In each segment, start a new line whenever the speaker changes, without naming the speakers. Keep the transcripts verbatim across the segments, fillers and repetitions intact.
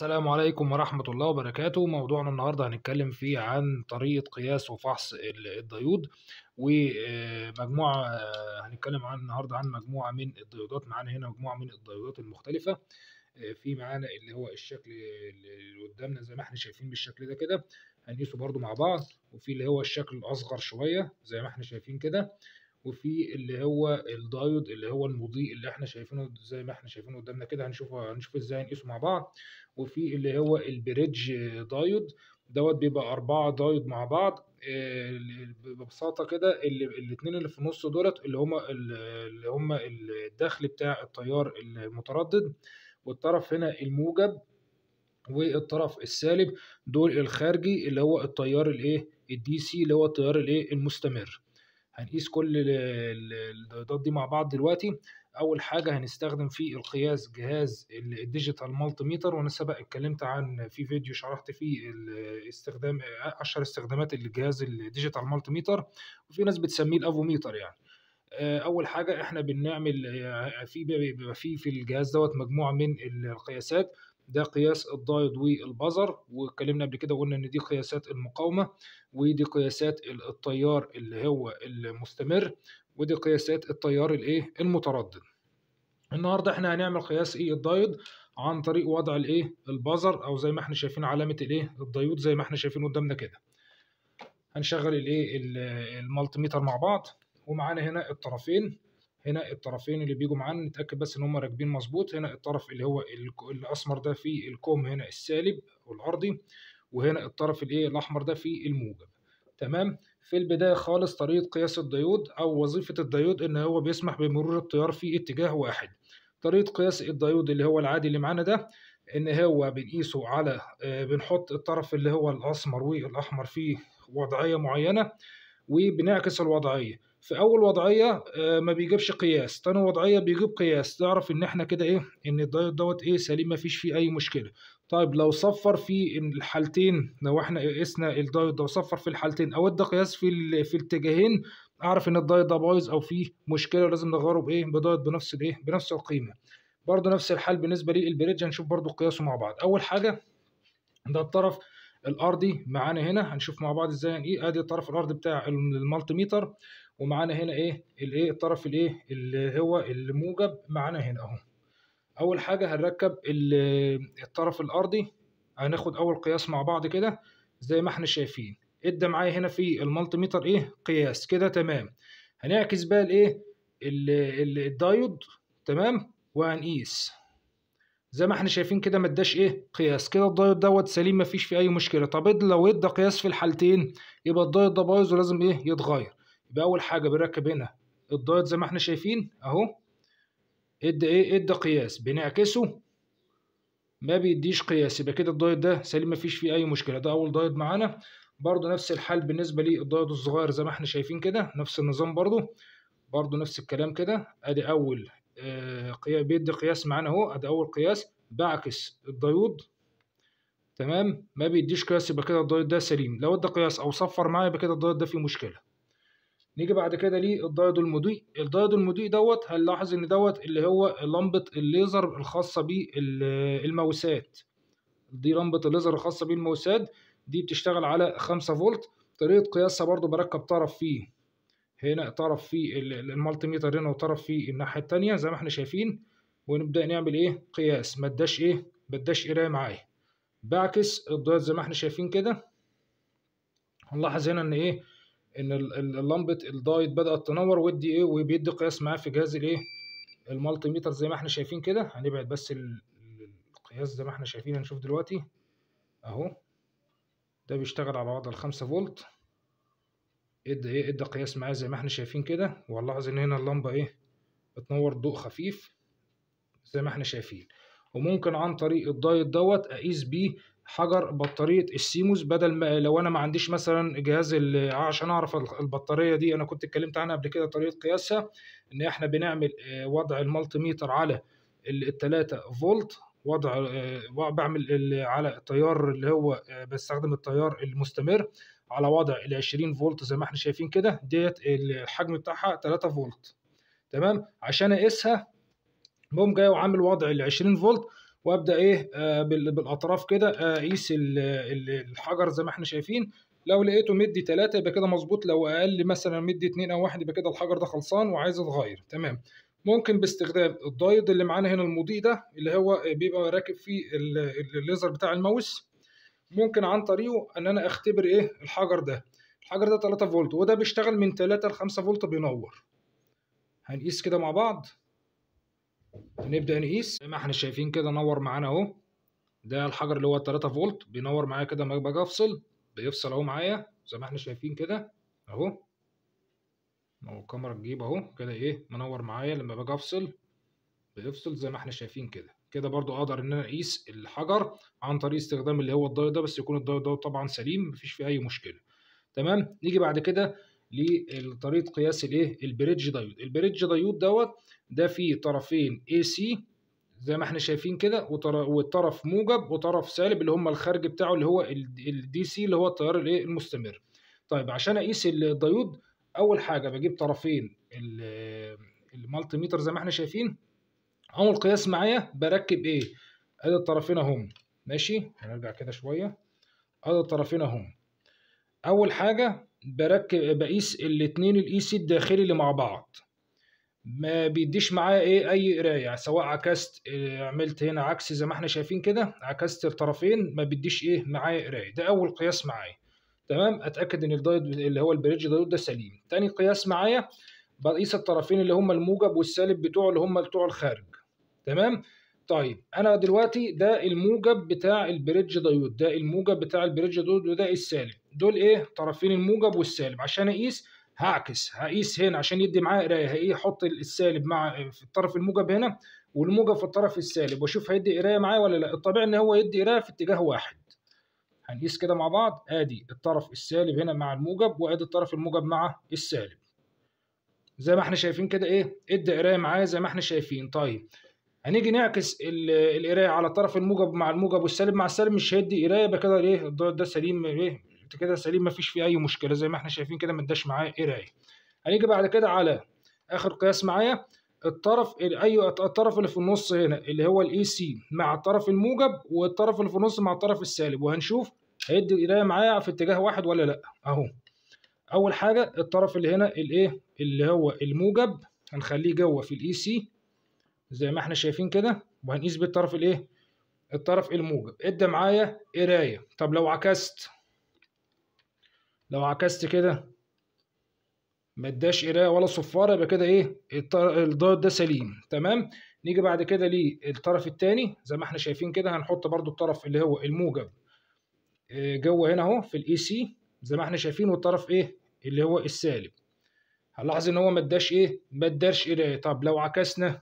السلام عليكم ورحمة الله وبركاته. موضوعنا النهاردة هنتكلم فيه عن طريقة قياس وفحص ال- الديود ومجموعة. هنتكلم عن النهاردة عن مجموعة من الديودات. معانا هنا مجموعة من الديودات المختلفة. آه، في معانا اللي هو الشكل اللي قدامنا زي ما احنا شايفين بالشكل ده كده، هنقيسه برضو مع بعض. وفي اللي هو الشكل الأصغر شوية زي ما احنا شايفين كده، وفي اللي هو الدايود اللي هو المضيء اللي احنا شايفينه زي ما احنا شايفينه قدامنا كده. هنشوفه هنشوف ازاي نقيسه مع بعض. وفي اللي هو البريدج دايود دوت بيبقى أربعة دايود مع بعض. آه، ببساطة كده اللي الاتنين اللي في النص دولت اللي هما اللي هما الدخل بتاع التيار المتردد، والطرف هنا الموجب، والطرف السالب دول الخارجي اللي هو التيار الايه الدي سي اللي هو التيار الايه المستمر. هنقيس كل ال- ال- الديودات دي مع بعض دلوقتي. اول حاجه هنستخدم في القياس جهاز ال- الديجيتال مالتي ميتر، وانا سبق اتكلمت عن في فيديو شرحت فيه الاستخدام اشهر استخدامات الجهاز الديجيتال مالتي ميتر، وفي ناس بتسميه الافوميتر يعني. آه، اول حاجه احنا بنعمل آه، في بيبقى في في الجهاز دوت مجموعه من القياسات. ده قياس الدايود والبازر، واتكلمنا قبل كده وقلنا ان دي قياسات المقاومه، ودي قياسات ال- التيار اللي هو المستمر، ودي قياسات التيار الايه المتردد. النهارده احنا هنعمل قياس ايه الدايود عن طريق وضع الايه البازر، او زي ما احنا شايفين علامه الايه الدايود زي ما احنا شايفين قدامنا كده. هنشغل الايه ال- المالتي ميتر مع بعض، ومعانا هنا الطرفين. هنا الطرفين اللي بيجوا معانا نتاكد بس ان هم راكبين مظبوط. هنا الطرف اللي هو ال- الاسمر ده فيه الكوم هنا السالب والارضي، وهنا الطرف الايه الاحمر ده فيه الموجب. تمام. في البدايه خالص طريقه قياس الديود او وظيفه الديود ان هو بيسمح بمرور التيار في اتجاه واحد. طريقه قياس الديود اللي هو العادي اللي معانا ده، ان هو بنقيسه على آه، بنحط الطرف اللي هو الاسمر والاحمر فيه وضعيه معينه، وبنعكس الوضعيه. في اول وضعيه آه، ما بيجيبش قياس، تاني وضعيه بيجيب قياس. تعرف ان احنا كده ايه ان الدايود دوت ايه سليم، ما فيش فيه اي مشكله. طيب لو صفر في الحالتين، لو احنا قسنا الدايود ده وصفر في الحالتين او ادى قياس في ال- في الاتجاهين، اعرف ان الدايود ده بايظ او فيه مشكله، لازم نغيره بايه بدايود بنفس الايه بنفس القيمه. برضه نفس الحال بالنسبه للبريدج، هنشوف برضه قياسه مع بعض. اول حاجه ده الطرف الارضي معانا هنا، هنشوف مع بعض ازاي ايه. ادي الطرف الارضي بتاع المالتي ميتر، ومعانا هنا ايه الايه الطرف الايه اللي هو الموجب معانا هنا اهو. اول حاجه هنركب ال- الطرف الارضي. هناخد اول قياس مع بعض كده زي ما احنا شايفين. ادى معايا هنا في المالتي ميتر ايه قياس كده تمام. هنعكس بقى الايه ال- ال- الدايود. تمام. وهنقيس زي ما احنا شايفين كده، ما اداش ايه قياس كده. الدايود دوت سليم، ما فيش فيه اي مشكله. طب إد- لو ادى قياس في الحالتين، يبقى الدايود ده بايظ ولازم ايه يتغير. يبقى اول حاجه بنركب هنا الدايود زي ما احنا شايفين اهو. ادى ايه ادى قياس، بنعكسه ما بيديش قياس، يبقى كده الدايود ده سليم، ما فيش فيه اي مشكله. ده اول دايود معانا. برضو نفس الحال بالنسبه للدايود الصغير زي ما احنا شايفين كده، نفس النظام برضو. برضو نفس الكلام كده. ادي اول آه قياس بيدي قياس معانا اهو. ادي اول قياس، بعكس الدايود تمام، ما بيديش قياس، يبقى كده الدايود ده سليم. لو ادى قياس او صفر معايا يبقى كده الدايود ده فيه مشكله. نيجي بعد كده للدايود المضيء. الدايود المضيء دوت هنلاحظ ان دوت اللي هو لمبه الليزر الخاصه بالموسات. دي لمبه الليزر الخاصه بالموساد، دي بتشتغل على خمسة فولت. طريقه قياسها برضو بركب طرف فيه هنا، طرف في المالتي ميتر هنا، وطرف في الناحيه التانيه زي ما احنا شايفين. ونبدا نعمل ايه قياس، ما اداش ايه ما اداش قرايه معايا. بعكس الدايود زي ما احنا شايفين كده. هنلاحظ هنا ان ايه ان ال- ال- اللمبه الدايود بدات تنور، ودي ايه وبيدي قياس معاه في جهاز الايه المالتي ميتر زي ما احنا شايفين كده. هنبعد بس ال- ال- القياس زي ما احنا شايفين، هنشوف دلوقتي اهو. ده بيشتغل على وضع الخمسة فولت. ادى ايه ادى قياس معاه زي ما احنا شايفين كده. وهنلاحظ ان هنا اللمبه ايه بتنور ضوء خفيف زي ما احنا شايفين. وممكن عن طريق الدايت دوت اقيس بيه حجر بطاريه السيموس، بدل ما لو انا ما عنديش مثلا جهاز ال- عشان اعرف ال- البطاريه دي انا كنت اتكلمت عنها قبل كده. طريقه قياسها ان احنا بنعمل آه، وضع المالتي ميتر على ال ثلاثة فولت. وضع آه، بعمل ال- على التيار اللي هو آه، بستخدم التيار المستمر على وضع ال عشرين فولت زي ما احنا شايفين كده. ديت الحجم بتاعها ثلاثة فولت. تمام. عشان اقيسها بقوم جاي وعامل وضع ال عشرين فولت، وابدا ايه آه بالاطراف كده اقيس الحجر زي ما احنا شايفين. لو لقيته مدي ثلاثة يبقى كده مظبوط، لو اقل مثلا مدي اتنين او واحد يبقى كده الحجر ده خلصان وعايز يتغير. تمام. ممكن باستخدام الدايود اللي معانا هنا المضيء ده اللي هو بيبقى راكب فيه الليزر بتاع الماوس، ممكن عن طريقه ان انا اختبر ايه الحجر ده. الحجر ده ثلاثة فولت وده بيشتغل من ثلاثة ل خمسة فولت بينور. هنقيس كده مع بعض، هنبدأ نقيس زي ما احنا شايفين كده نور معانا اهو. ده الحجر اللي هو ثلاثة فولت بينور معايا كده. لما باجي افصل بيفصل اهو معايا زي ما احنا شايفين كده اهو. اهو الكاميرا تجيب اهو كده ايه منور معايا. لما باجي افصل بيفصل زي ما احنا شايفين كده. كده برضو اقدر ان انا اقيس الحجر عن طريق استخدام اللي هو الدايود ده، بس يكون الدايود ده طبعا سليم مفيش فيه اي مشكله. تمام. نيجي بعد كده لطريقه قياس الايه البريدج دايود. البريدج دايود دوت ده فيه طرفين اي سي زي ما احنا شايفين كده، والطرف موجب وطرف سالب اللي هم الخارج بتاعه اللي هو الدي سي اللي هو التيار الايه المستمر. طيب عشان اقيس الدايود اول حاجه بجيب طرفين المالتي ميتر زي ما احنا شايفين. اول قياس معايا بركب ايه؟ ادي الطرفين اهم. ماشي. هنرجع كده شويه. ادي الطرفين اهم. اول حاجه بركب بقيس الاثنين الاي سي الداخلي اللي مع بعض، ما بيديش معايا ايه اي قرايه، سواء عكست إيه عملت هنا عكس زي ما احنا شايفين كده عكست الطرفين ما بيديش ايه معايا قرايه. ده اول قياس معايا. تمام. اتاكد ان الدايود اللي هو البريدج دايود ده سليم. تاني قياس معايا بقيس الطرفين اللي هم الموجب والسالب بتوعه اللي هم بتوع الخارج. تمام. طيب انا دلوقتي ده الموجب بتاع البريدج دايود، ده الموجب بتاع البريدج دايود وده السالب. دول ايه طرفين الموجب والسالب. عشان اقيس هعكس هقيس هنا عشان يدي معايا قرايه. هي احط السالب مع في الطرف الموجب هنا والموجب في الطرف السالب واشوف هيدي قرايه معايا ولا لا. الطبيعي ان هو يدي قرايه في اتجاه واحد. هنقيس كده مع بعض. ادي الطرف السالب هنا مع الموجب وادي الطرف الموجب مع السالب زي ما احنا شايفين كده ايه ادي قرايه معايا زي ما احنا شايفين. طيب هنيجي نعكس القرايه على الطرف الموجب مع الموجب والسالب مع السالب مش هيدي قرايه. يبقى كده ايه الضوء ده سليم ايه كده سليم مفيش فيه اي مشكله زي ما احنا شايفين كده ما اداش معايا قرايه. هنيجي بعد كده على اخر قياس معايا الطرف اي الطرف اللي في النص هنا اللي هو الاي سي مع الطرف الموجب والطرف اللي في النص مع الطرف السالب، وهنشوف هيدي قرايه معايا في اتجاه واحد ولا لا. اهو اول حاجه الطرف اللي هنا الايه اللي هو الموجب هنخليه جوه في الاي سي زي ما احنا شايفين كده، وهنقيس بالطرف الايه الطرف الموجب ادى معايا قرايه. طب لو عكست لو عكست كده ما اداش قرايه ولا صفاره يبقى كده ايه الدايود ده سليم. تمام. نيجي بعد كده للطرف الثاني زي ما احنا شايفين كده. هنحط برده الطرف اللي هو الموجب جوه هنا اهو في الاي سي زي ما احنا شايفين، والطرف ايه اللي هو السالب. هنلاحظ ان هو ما اداش ايه ما اداش قرايه. طب لو عكسنا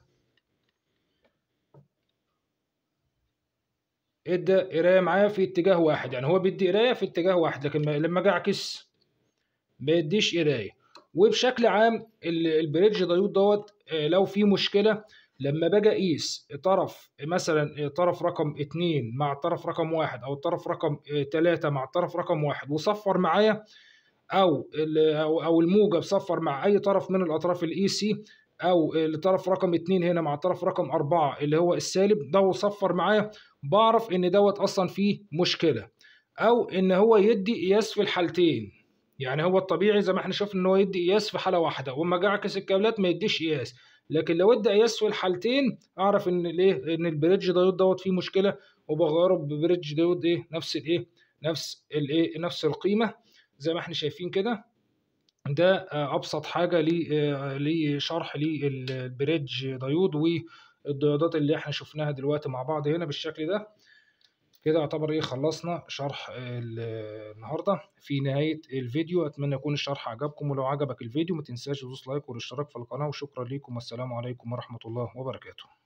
ادى قرايه معايا في اتجاه واحد، يعني هو بيدي قرايه في اتجاه واحد لكن لما اجي اعكس ما يديش قرايه. وبشكل عام البريدج دايود دوت لو في مشكله لما باجي اقيس طرف مثلا طرف رقم اتنين مع طرف رقم واحد او طرف رقم تلاتة مع طرف رقم واحد وصفر معايا، او او الموجب صفر مع اي طرف من الاطراف الاي سي، او الطرف رقم اتنين هنا مع طرف رقم اربعة اللي هو السالب ده وصفر معايا، بعرف ان دوت اصلا فيه مشكله، او ان هو يدي قياس في الحالتين. يعني هو الطبيعي زي ما احنا شفنا ان هو يدي قياس في حاله واحده وما اجي اعكس الكابلات ما يديش قياس، لكن لو ادى قياس في الحالتين اعرف ان الايه ان البريدج دايود دوت فيه مشكله وبغيره ببريدج دايود ايه نفس الايه نفس الايه نفس القيمه زي ما احنا شايفين كده. ده ابسط حاجه لشرح للبريدج دايود والديودات اللي احنا شفناها دلوقتي مع بعض هنا بالشكل ده. كده يعتبر ايه خلصنا شرح النهارده في نهايه الفيديو. اتمنى يكون الشرح عجبكم، ولو عجبك الفيديو ما تنساش تدوس لايك والاشتراك في القناه، وشكرا لكم والسلام عليكم ورحمه الله وبركاته.